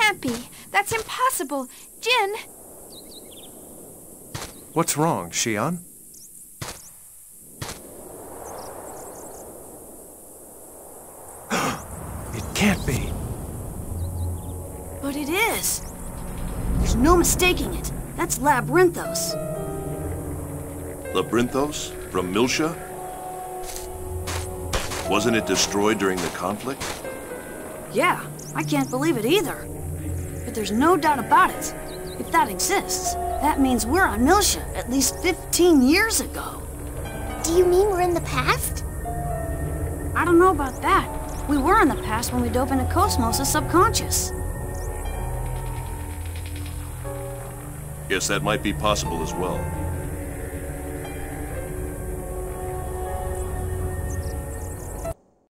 can't be. That's impossible. Jin! What's wrong, Shion? It can't be. But it is. There's no mistaking it. That's Labyrinthos. Labyrinthos? From Miltia? Wasn't it destroyed during the conflict? Yeah, I can't believe it either. But there's no doubt about it. If that exists, that means we're on Miltia at least 15 years ago. Do you mean we're in the past? I don't know about that. We were in the past when we dove into Cosmos' subconscious. Guess that might be possible as well.